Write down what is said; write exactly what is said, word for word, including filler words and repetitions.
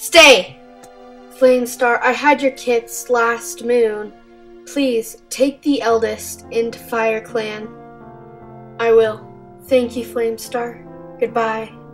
Stay! Flamestar, I had your kits last moon. Please, take the eldest into Fire Clan. I will. Thank you, Flamestar. Goodbye.